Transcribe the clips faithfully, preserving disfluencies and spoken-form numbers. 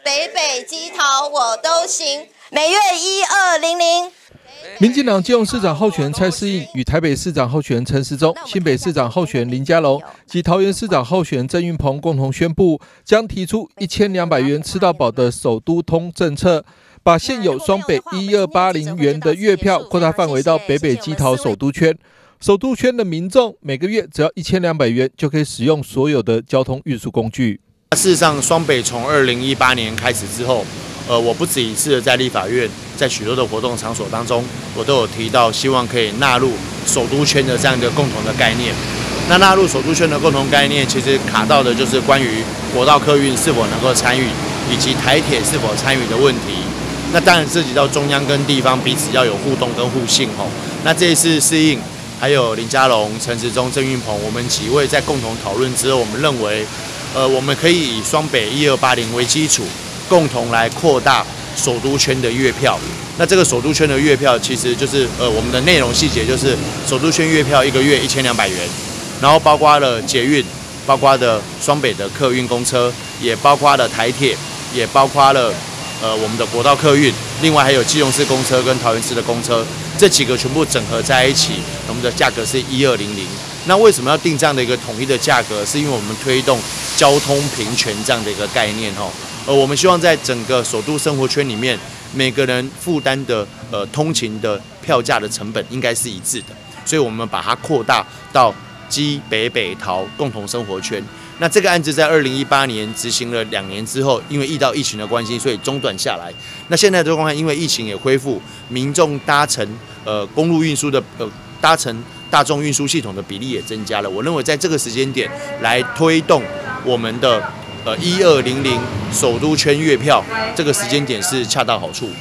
北北基桃我都行。每月一二零零。 民进党基隆市长候选人蔡适应与台北市长候选人陈时中、新北市长候选人林佳龙及桃园市长候选人郑运鹏共同宣布，将提出一千两百元吃到饱的首都通政策，把现有双北一二八零元的月票扩大范围到北北基桃首都圈。首都圈的民众每个月只要一千两百元，就可以使用所有的交通运输工具。 事实上，双北从二零一八年开始之后，呃，我不止一次的在立法院，在许多的活动场所当中，我都有提到，希望可以纳入首都圈的这样一个共同的概念。那纳入首都圈的共同概念，其实卡到的就是关于国道客运是否能够参与，以及台铁是否参与的问题。那当然涉及到中央跟地方彼此要有互动跟互信吼。那这一次适应。还有林佳龙、陈时中、郑运鹏，我们几位在共同讨论之后，我们认为，呃，我们可以以双北一二八零为基础，共同来扩大首都圈的月票。那这个首都圈的月票，其实就是呃我们的内容细节就是首都圈月票一个月一千两百元，然后包括了捷运，包括的双北的客运公车，也包括了台铁，也包括了呃我们的国道客运，另外还有基隆市公车跟桃园市的公车。这几个全部整合在一起，我们的价格是一二零零。那为什么要定这样的一个统一的价格？是因为我们推动交通平权这样的一个概念哦。呃，我们希望在整个首都生活圈里面，每个人负担的呃通勤的票价的成本应该是一致的，所以我们把它扩大到基北北桃共同生活圈。那这个案子在二零一八年执行了两年之后，因为遇到疫情的关系，所以中断下来。那现在的状况，因为疫情也恢复，民众搭乘呃公路运输的呃搭乘大众运输系统的比例也增加了。我认为在这个时间点来推动我们的呃一二零零首都圈月票，这个时间点是恰到好处。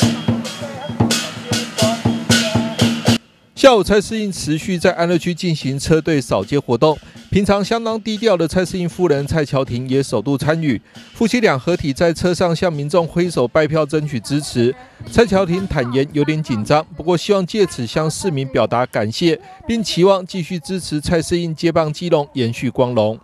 下午，蔡适应持续在安乐区进行车队扫街活动。平常相当低调的蔡适应夫人蔡乔婷也首度参与，夫妻俩合体在车上向民众挥手拜票争取支持。蔡乔婷坦言有点紧张，不过希望借此向市民表达感谢，并期望继续支持蔡适应接棒基隆，延续光荣。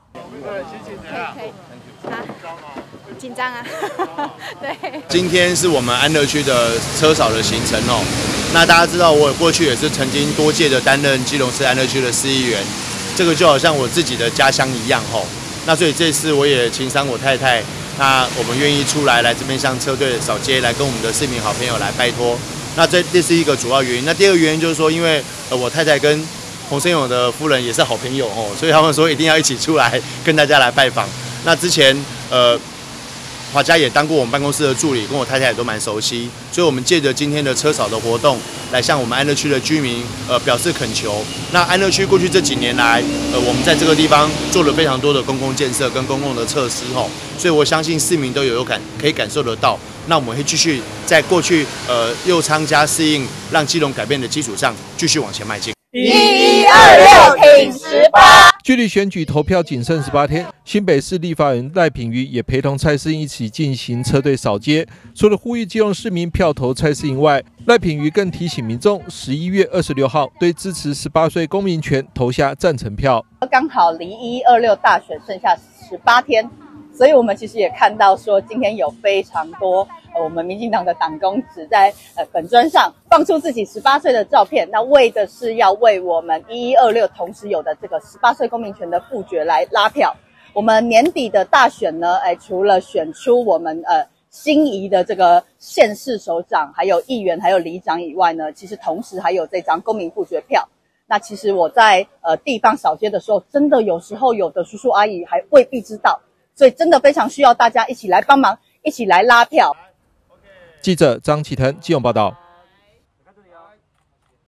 紧张啊，对。 今天是我们安乐区的车扫的行程哦。那大家知道，我过去也是曾经多届的担任基隆市安乐区的市议员。这个就好像我自己的家乡一样吼，那所以这次我也情商我太太，那我们愿意出来来这边向车队扫街，来跟我们的市民好朋友来拜托。那这这是一个主要原因。那第二个原因就是说，因为呃我太太跟洪胜勇的夫人也是好朋友哦，所以他们说一定要一起出来跟大家来拜访。那之前呃。华家也当过我们办公室的助理，跟我太太也都蛮熟悉，所以我们借着今天的车扫的活动，来向我们安乐区的居民呃表示恳求。那安乐区过去这几年来，呃我们在这个地方做了非常多的公共建设跟公共的设施吼，所以我相信市民都有有感可以感受得到。那我们会继续在过去呃右昌加适应让基隆改变的基础上，继续往前迈进。 一一二六挺十八。 距离选举投票仅剩十八天，新北市立法委员赖品妤也陪同蔡适应一起进行车队扫街。除了呼吁基隆市民票投蔡适应外，赖品妤更提醒民众十一月二十六号对支持十八岁公民权投下赞成票。 刚好离一一二六大选剩下十八天，所以我们其实也看到说，今天有非常多呃我们民进党的党公子在呃粉专上放出自己十八岁的照片，那为的是要为我们一一二六同时有的这个十八岁公民权的复决来拉票。我们年底的大选呢，哎，除了选出我们呃心仪的这个县市首长、还有议员、还有里长以外呢，其实同时还有这张公民复决票。那其实我在呃地方扫街的时候，真的有时候有的叔叔阿姨还未必知道，所以真的非常需要大家一起来帮忙，一起来拉票。 记者张启腾基隆报道。